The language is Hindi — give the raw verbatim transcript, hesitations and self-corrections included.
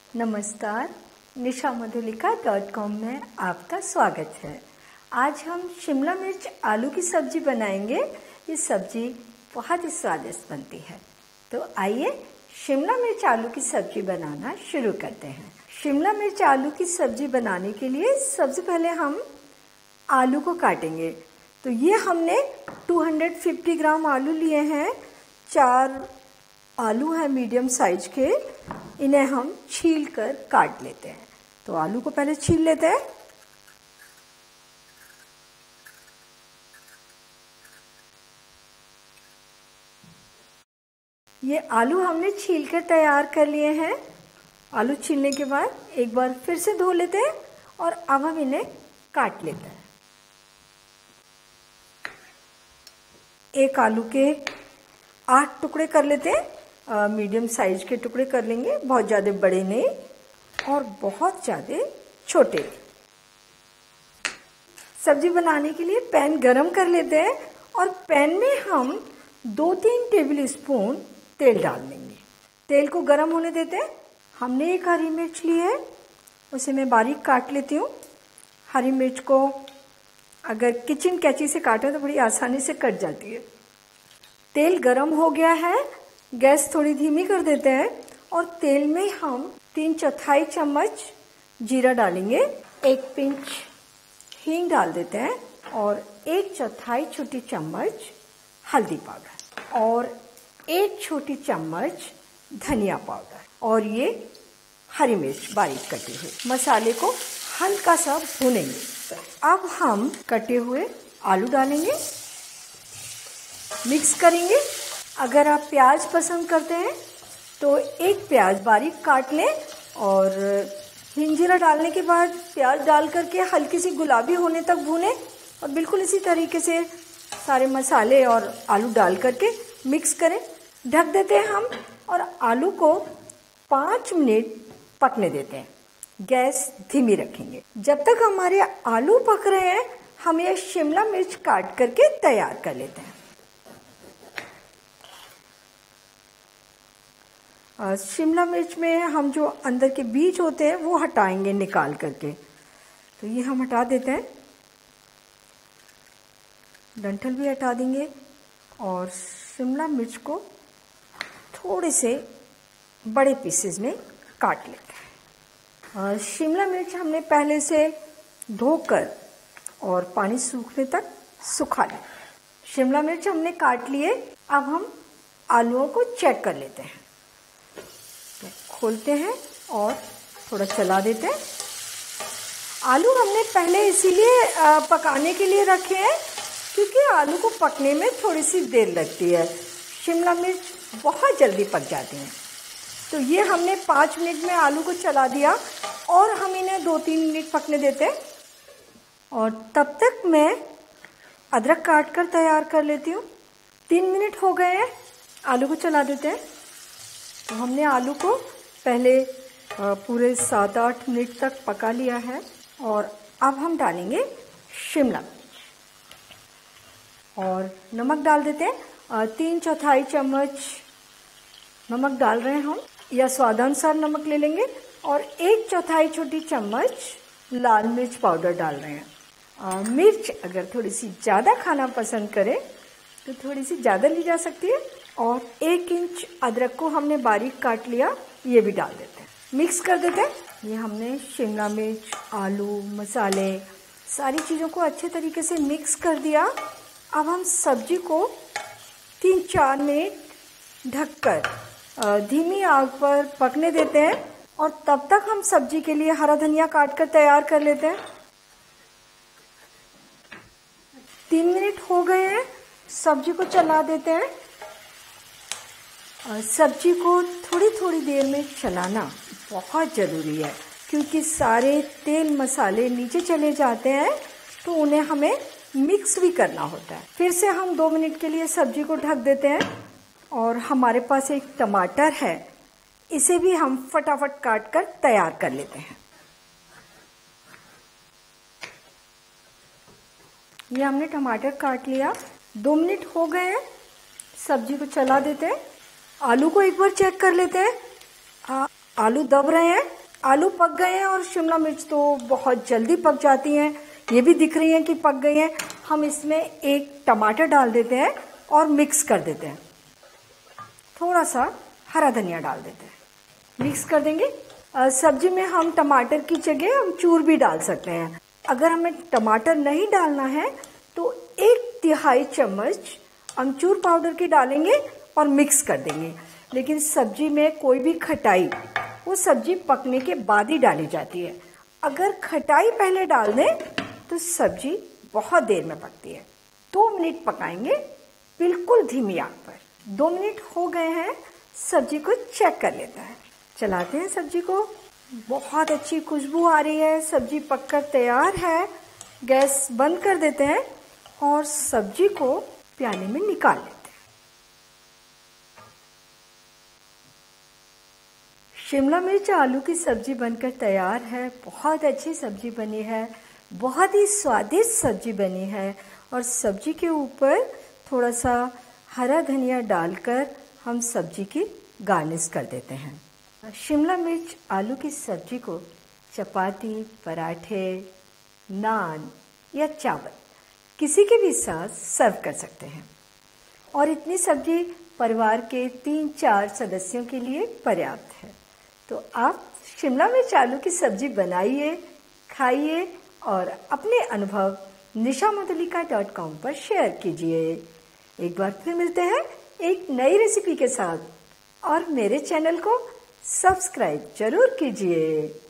नमस्कार, निशा मधुलिका डॉट कॉम में आपका स्वागत है। आज हम शिमला मिर्च आलू की सब्जी बनाएंगे। ये सब्जी बहुत ही स्वादिष्ट बनती है। तो आइए शिमला मिर्च आलू की सब्जी बनाना शुरू करते हैं। शिमला मिर्च आलू की सब्जी बनाने के लिए सबसे पहले हम आलू को काटेंगे। तो ये हमने दो सौ पचास ग्राम आलू लिए हैं। चार आलू हैं मीडियम साइज के, इन्हें हम छील कर काट लेते हैं। तो आलू को पहले छील लेते हैं। ये आलू हमने छील कर तैयार कर लिए हैं। आलू छीलने के बाद एक बार फिर से धो लेते हैं और अब हम इन्हें काट लेते हैं। एक आलू के आठ टुकड़े कर लेते हैं। मीडियम साइज के टुकड़े कर लेंगे, बहुत ज़्यादा बड़े नहीं और बहुत ज़्यादा छोटे। सब्जी बनाने के लिए पैन गरम कर लेते हैं और पैन में हम दो तीन टेबल स्पून तेल डाल देंगे। तेल को गरम होने देते हैं। हमने एक हरी मिर्च ली है, उसे मैं बारीक काट लेती हूँ। हरी मिर्च को अगर किचन कैंची से काटें तो बड़ी आसानी से कट जाती है। तेल गरम हो गया है, गैस थोड़ी धीमी कर देते हैं और तेल में हम तीन चौथाई चम्मच जीरा डालेंगे। एक पिंच हींग डाल देते हैं और एक चौथाई छोटी चम्मच हल्दी पाउडर और एक छोटी चम्मच धनिया पाउडर और ये हरी मिर्च बारीक कटी हुई। मसाले को हल्का सा भूनेंगे। अब हम कटे हुए आलू डालेंगे, मिक्स करेंगे। अगर आप प्याज पसंद करते हैं तो एक प्याज बारीक काट लें और हींग जीरा डालने के बाद प्याज डाल करके हल्की सी गुलाबी होने तक भूनें और बिल्कुल इसी तरीके से सारे मसाले और आलू डाल करके मिक्स करें। ढक देते हैं हम और आलू को पाँच मिनट पकने देते हैं। गैस धीमी रखेंगे। जब तक हमारे आलू पक रहे हैं हम ये शिमला मिर्च काट करके तैयार कर लेते हैं। शिमला मिर्च में हम जो अंदर के बीज होते हैं वो हटाएंगे निकाल करके। तो ये हम हटा देते हैं। डंठल भी हटा देंगे और शिमला मिर्च को थोड़े से बड़े पीसेस में काट लेते हैं। शिमला मिर्च हमने पहले से धोकर और पानी सूखने तक सुखा लिया। शिमला मिर्च हमने काट लिए। अब हम आलूओं को चेक कर लेते हैं। तो खोलते हैं और थोड़ा चला देते हैं। आलू हमने पहले इसीलिए पकाने के लिए रखे हैं क्योंकि आलू को पकने में थोड़ी सी देर लगती है। शिमला मिर्च बहुत जल्दी पक जाती हैं। तो ये हमने पाँच मिनट में आलू को चला दिया और हम इन्हें दो तीन मिनट पकने देते हैं। और तब तक मैं अदरक काट कर तैयार कर लेती हूँ। तीन मिनट हो गए हैं, आलू को चला देते हैं। तो हमने आलू को पहले पूरे सात आठ मिनट तक पका लिया है और अब हम डालेंगे शिमला और नमक डाल देते हैं। तीन चौथाई चम्मच नमक डाल रहे हैं हम, या स्वादानुसार नमक ले लेंगे। और एक चौथाई छोटी चम्मच लाल मिर्च पाउडर डाल रहे हैं। आ, मिर्च अगर थोड़ी सी ज़्यादा खाना पसंद करें तो थोड़ी सी ज़्यादा ली जा सकती है। और एक इंच अदरक को हमने बारीक काट लिया, ये भी डाल देते हैं। मिक्स कर देते हैं। ये हमने शिमला मिर्च, आलू, मसाले सारी चीज़ों को अच्छे तरीके से मिक्स कर दिया। अब हम सब्जी को तीन चार मिनट ढककर धीमी आग पर पकने देते हैं और तब तक हम सब्जी के लिए हरा धनिया काट कर तैयार कर लेते हैं। तीन मिनट हो गए हैं, सब्जी को चला देते हैं। सब्जी को थोड़ी थोड़ी देर में चलाना बहुत ज़रूरी है क्योंकि सारे तेल मसाले नीचे चले जाते हैं तो उन्हें हमें मिक्स भी करना होता है। फिर से हम दो मिनट के लिए सब्जी को ढक देते हैं और हमारे पास एक टमाटर है, इसे भी हम फटाफट काट कर तैयार कर लेते हैं। ये हमने टमाटर काट लिया। दो मिनट हो गए हैं, सब्जी को चला देते हैं। आलू को एक बार चेक कर लेते हैं। आ, आलू दब रहे हैं आलू पक गए हैं और शिमला मिर्च तो बहुत जल्दी पक जाती हैं, ये भी दिख रही हैं कि पक गई हैं। हम इसमें एक टमाटर डाल देते हैं और मिक्स कर देते हैं। थोड़ा सा हरा धनिया डाल देते हैं, मिक्स कर देंगे। सब्जी में हम टमाटर की जगह अमचूर भी डाल सकते हैं। अगर हमें टमाटर नहीं डालना है तो एक तिहाई चम्मच अमचूर पाउडर की डालेंगे और मिक्स कर देंगे। लेकिन सब्जी में कोई भी खटाई वो सब्जी पकने के बाद ही डाली जाती है। अगर खटाई पहले डाल दें तो सब्जी बहुत देर में पकती है। दो मिनट पकाएंगे बिल्कुल धीमी आंच पर। दो मिनट हो गए हैं, सब्जी को चेक कर लेते हैं। चलाते हैं सब्जी को। बहुत अच्छी खुशबू आ रही है, सब्जी पककर तैयार है। गैस बंद कर देते हैं और सब्जी को प्याले में निकाल लेते हैं। शिमला मिर्च आलू की सब्जी बनकर तैयार है। बहुत अच्छी सब्जी बनी है, बहुत ही स्वादिष्ट सब्जी बनी है। और सब्जी के ऊपर थोड़ा सा हरा धनिया डालकर हम सब्जी की गार्निश कर देते हैं। शिमला मिर्च आलू की सब्जी को चपाती, पराठे, नान या चावल किसी के भी साथ सर्व कर सकते हैं। और इतनी सब्जी परिवार के तीन चार सदस्यों के लिए पर्याप्त है। तो आप शिमला मिर्च आलू की सब्जी बनाइए, खाइए और अपने अनुभव निशा मधुलिका डॉट कॉम पर शेयर कीजिए। एक बार फिर मिलते हैं एक नई रेसिपी के साथ और मेरे चैनल को सब्सक्राइब जरूर कीजिए।